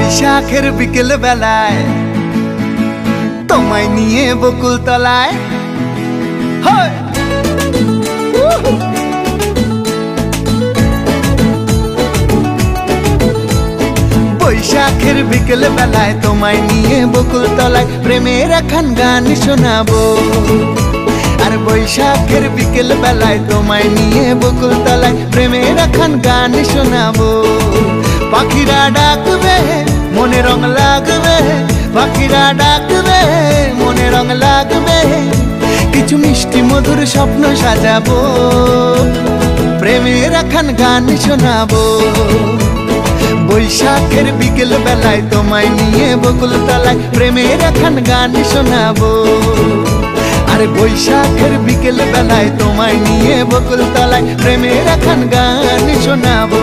বৈশাখের বিকেল বেলায় তোমায় নিয়ে বকুল তলায় বৈশাখের বিকেল বেলায় তোমায় নিয়ে বকুল তলায় প্রেমের একখান গান শোনাবো। আর বৈশাখের বিকেল বেলায় তোমায় নিয়ে বকুল তলায় প্রেমের একখান গান শোনাবো। পাখিরা ডাকবে মনে রং লাগবে, পাখিরা ডাকবে মনে রং লাগবে, কিছু মিষ্টি মধুর স্বপ্ন সাজাবো, প্রেমের একখান গান শোনাবো। বৈশাখের বিকেল বেলায় তোমায় নিয়ে বকুল তলায় প্রেমের একখান গান শোনাবো। আরে বৈশাখের বিকেল বেলায় তোমায় নিয়ে বকুল তলায় প্রেমের একখান গান শোনাবো।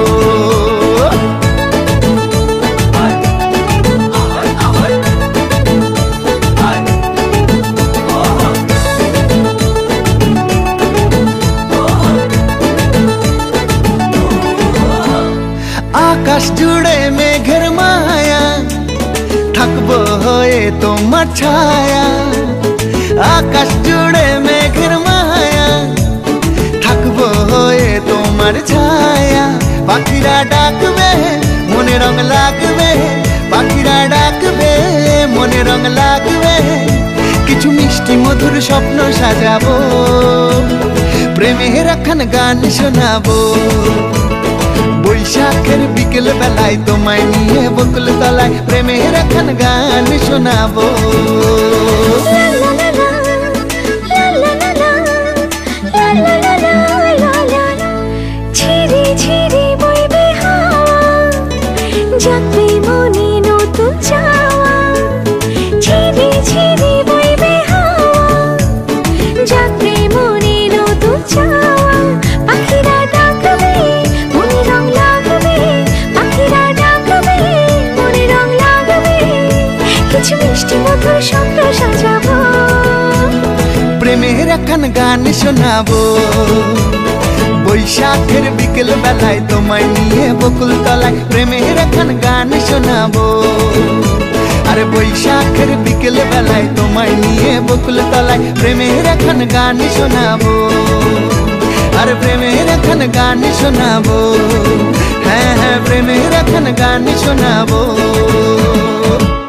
আকাশ জুড়ে মেঘের মায়া, থাকবো হয়ে তোমার ছায়া। আকাশ জুড়ে মেঘের মায়া, থাকবো হয়ে তোমার ছায়া। পাখিরা ডাকবে মনে রং লাগবে, পাখিরা ডাকবে মনে রং লাগবে, কিছু মিষ্টি মধুর স্বপ্ন সাজাবো, প্রেমের একখান গান শোনাবো। বৈশাখের বিকেল বেলায় তোমায় নিয়ে বকুল তলায় প্রেমের একখান গান শোনাবো। ঝিরি ঝিরি বইবে হাওয়া, জাগবে মনে নতুন চাওয়া। ঝিরি ঝিরি বইবে হাওয়া, জাগবে মনে নতুন চাওয়া। পাখিরা ডাকবে মনে রং লাগবে, পাখিরা ডাকবে মনে রং লাগবে, কিছু মিষ্টি মধুর স্বপ্ন সাজাবো, প্রেমের একখান গান শোনাবো। বৈশাখের বিকেল বেলায় তোমায় নিয়ে বকুল তলায় প্রেমের একখান গান শোনাবো। আরে বৈশাখের বিকেল বেলায় তোমায় নিয়ে বকুল তলায় প্রেমের একখান গান শোনাবো। আরে প্রেমের একখান গান শোনাবো, হ্যাঁ হ্যাঁ প্রেমের একখান গান শোনাবো।